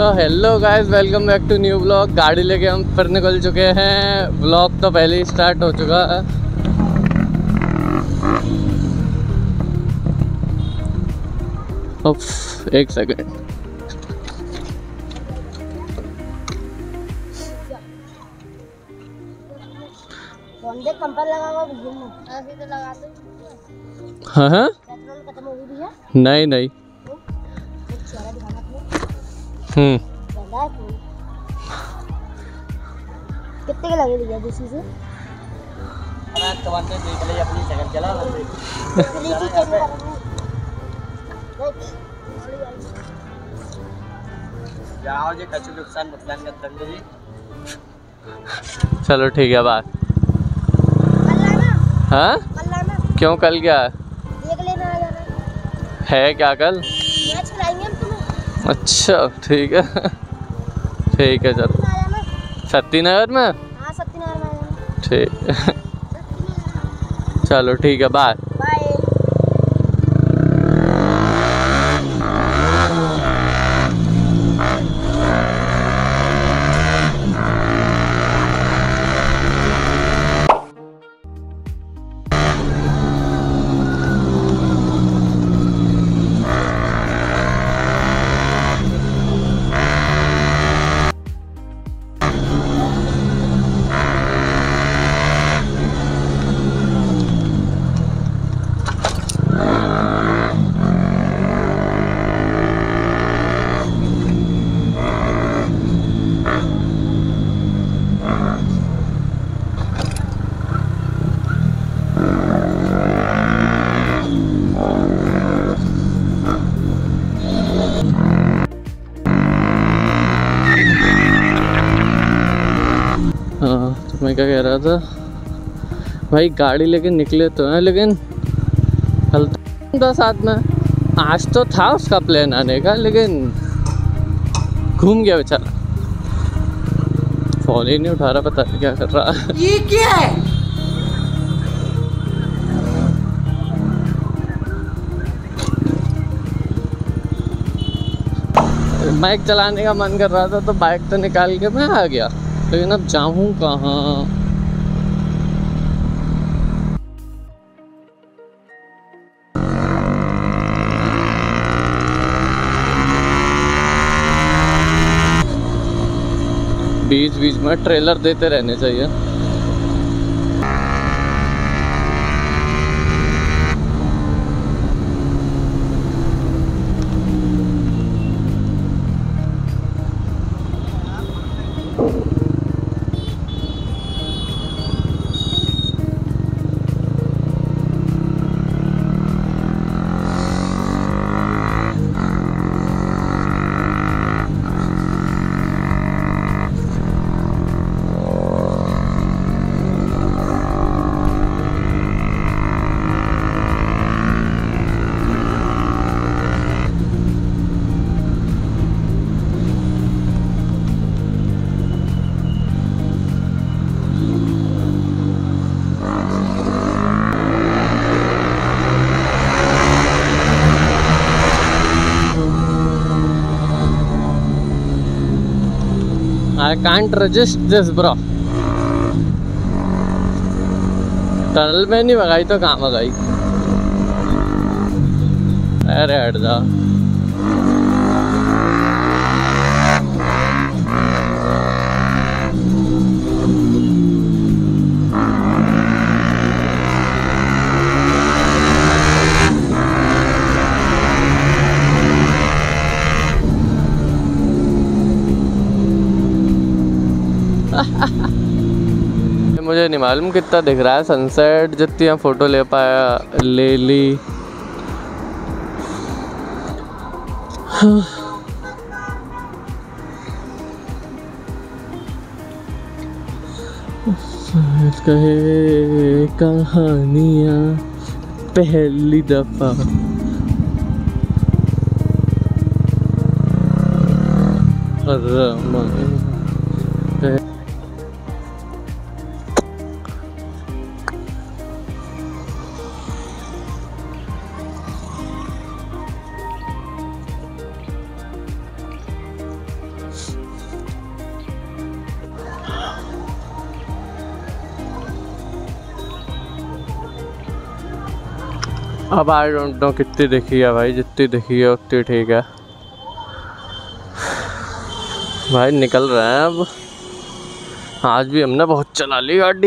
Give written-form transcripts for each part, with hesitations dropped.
तो hello guys, welcome back to new blog. गाड़ी लेके हम फिर निकल चुके हैं। ब्लॉग तो पहले ही स्टार्ट हो चुका है। उफ, एक सेकेंड। हाँ हाँ, नहीं नहीं। कितने के लगे भैया दूसरी से? अपनी साइकिल चला जाओ जी, कछु नुकसान मतलब कर जी। चलो ठीक है, बात। हाँ, क्यों कल क्या देख लेना, आ जाना है? क्या कल मैच खिलाएंगे हम तुम्हें। अच्छा ठीक है, ठीक है। चलो शक्ति नगर में। हाँ, शक्ति नगर में आ जाना। ठीक है, चलो ठीक है, बाय बाय। तो मैं क्या कह रहा था भाई, गाड़ी लेके निकले तो हैं, लेकिन कल तो साथ में आज तो था उसका प्लान आने का, लेकिन घूम गया बेचारा। फोन ही नहीं उठा रहा, पता नहीं क्या कर रहा है। ये क्या है? बाइक चलाने का मन कर रहा था तो बाइक तो निकाल के मैं आ गया, लेकिन अब जाऊँ कहाँ? बीच बीच में ट्रेलर देते रहने चाहिए। I can't resist this bro। Tunnel में नहीं भगाई तो कहाँ भगाई? अरे हट जा। मुझे नहीं मालूम कितना दिख रहा है सनसेट, जितनी मैं फोटो ले पाया ले ली। कहे कहानियाँ पहली दफा। अब आई डोंट नो कितनी दिखी है भाई, जितनी दिखी है उतनी ठीक है भाई। निकल रहे हैं अब। आज भी हमने बहुत चला ली गाड़ी।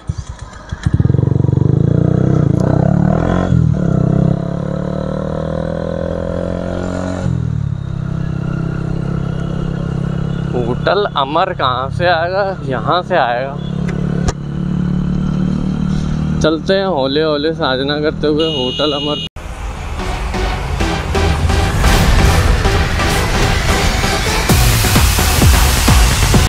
होटल अमर कहाँ से आएगा? यहाँ से आएगा। चलते हैं हौले हौले साजना करते हुए होटल अमर।